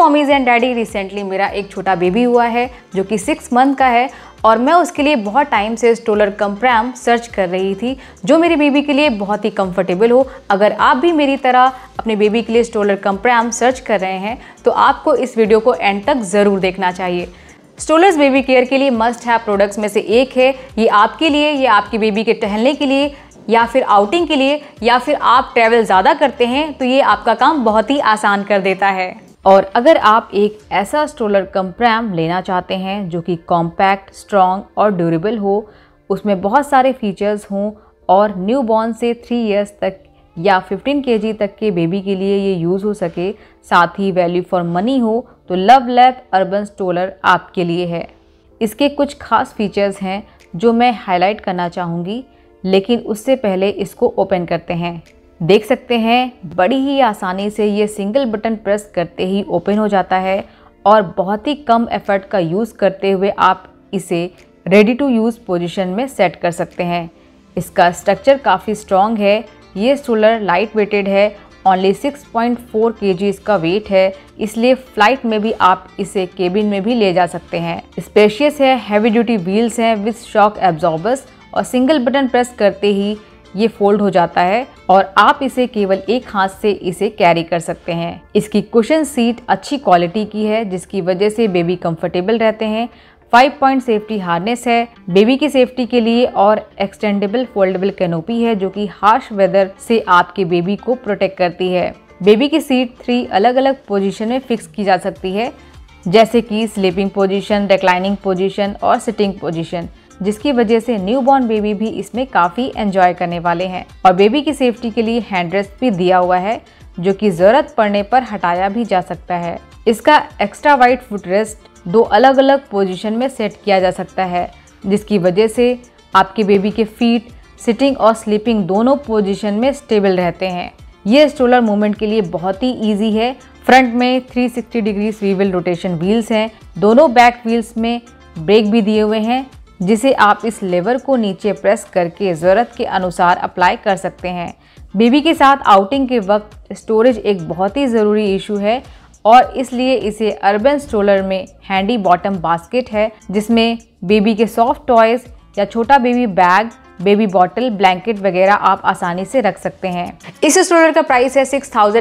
Mommies and daddy, recently मेरा एक छोटा बेबी हुआ है जो कि 6 मंथ का है और मैं उसके लिए बहुत टाइम से स्टोलर कम प्रैम सर्च कर रही थी जो मेरे बेबी के लिए बहुत ही कंफर्टेबल हो। अगर आप भी मेरी तरह अपने बेबी के लिए स्टोलर कम प्रैम सर्च कर रहे हैं तो आपको इस वीडियो को एंड तक ज़रूर देखना चाहिए। स्टोलर्स बेबी केयर के लिए मस्ट हैव प्रोडक्ट्स में से एक है। ये आपके लिए, ये आपके बेबी के टहलने के लिए या फिर आउटिंग के लिए या फिर आप ट्रैवल ज़्यादा करते हैं तो ये आपका काम बहुत ही आसान कर देता है। और अगर आप एक ऐसा स्टोलर कम प्रैम लेना चाहते हैं जो कि कॉम्पैक्ट, स्ट्रॉन्ग और ड्यूरेबल हो, उसमें बहुत सारे फीचर्स हों और न्यूबॉर्न से 3 इयर्स तक या 15 kg तक के बेबी के लिए ये यूज़ हो सके, साथ ही वैल्यू फॉर मनी हो, तो लव लैब अर्बन स्टोलर आपके लिए है। इसके कुछ खास फीचर्स हैं जो मैं हाईलाइट करना चाहूँगी, लेकिन उससे पहले इसको ओपन करते हैं। देख सकते हैं बड़ी ही आसानी से ये सिंगल बटन प्रेस करते ही ओपन हो जाता है और बहुत ही कम एफर्ट का यूज़ करते हुए आप इसे रेडी टू यूज़ पोजीशन में सेट कर सकते हैं। इसका स्ट्रक्चर काफ़ी स्ट्रॉन्ग है। ये स्टोलर लाइट वेटेड है, ओनली 6.4 kg इसका वेट है, इसलिए फ्लाइट में भी आप इसे केबिन में भी ले जा सकते हैं। स्पेशियस है, हैवी ड्यूटी व्हील्स हैं विद शॉक एब्जॉर्बर्स और सिंगल बटन प्रेस करते ही ये फोल्ड हो जाता है और आप इसे केवल एक हाथ से इसे कैरी कर सकते हैं। इसकी कुशन सीट अच्छी क्वालिटी की है जिसकी वजह से बेबी कंफर्टेबल रहते हैं। 5 पॉइंट सेफ्टी हार्नेस है बेबी की सेफ्टी के लिए और एक्सटेंडेबल फोल्डेबल कैनोपी है जो कि हार्श वेदर से आपके बेबी को प्रोटेक्ट करती है। बेबी की सीट 3 अलग अलग पोजीशन में फिक्स की जा सकती है, जैसे कि स्लीपिंग पोजीशन, रिक्लाइनिंग पोजीशन और सिटिंग पोजीशन, जिसकी वजह से न्यूबॉर्न बेबी भी इसमें काफ़ी एंजॉय करने वाले हैं। और बेबी की सेफ्टी के लिए हैंड रेस्ट भी दिया हुआ है जो कि ज़रूरत पड़ने पर हटाया भी जा सकता है। इसका एक्स्ट्रा वाइड फुट रेस्ट 2 अलग अलग पोजीशन में सेट किया जा सकता है, जिसकी वजह से आपके बेबी के फीट सिटिंग और स्लीपिंग दोनों पोजीशन में स्टेबल रहते हैं। ये स्टोलर मूवमेंट के लिए बहुत ही ईजी है। फ्रंट में 360 डिग्री स्वीवल रोटेशन व्हील्स हैं, दोनों बैक व्हील्स में ब्रेक भी दिए हुए हैं जिसे आप इस लेवर को नीचे प्रेस करके ज़रूरत के अनुसार अप्लाई कर सकते हैं। बेबी के साथ आउटिंग के वक्त स्टोरेज एक बहुत ही ज़रूरी इशू है और इसलिए इसे अर्बन स्टोलर में हैंडी बॉटम बास्केट है जिसमें बेबी के सॉफ्ट टॉयज़ या छोटा baby bag, baby bottle, blanket वगैरह आप आसानी से रख सकते हैं। इस स्टोलर का प्राइस है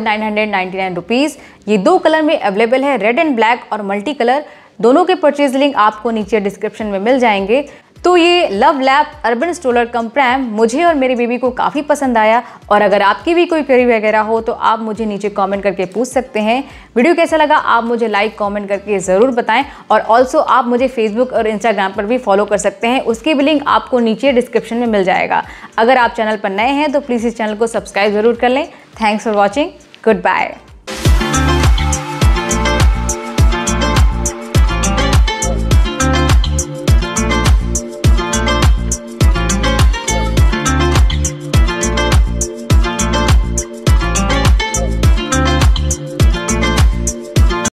6,999 रुपीज़। ये 2 कलर में अवेलेबल है, रेड एंड ब्लैक और मल्टी कलर। दोनों के परचेज लिंक आपको नीचे डिस्क्रिप्शन में मिल जाएंगे। तो ये love lab urban stroller cum pram मुझे और मेरे बेबी को काफ़ी पसंद आया और अगर आपकी भी कोई क्वेरी वगैरह हो तो आप मुझे नीचे कमेंट करके पूछ सकते हैं। वीडियो कैसा लगा आप मुझे लाइक कमेंट करके ज़रूर बताएं और ऑल्सो आप मुझे फेसबुक और इंस्टाग्राम पर भी फॉलो कर सकते हैं, उसकी भी लिंक आपको नीचे डिस्क्रिप्शन में मिल जाएगा। अगर आप चैनल पर नए हैं तो प्लीज़ इस चैनल को सब्सक्राइब ज़रूर कर लें। Thanks for watching, good bye.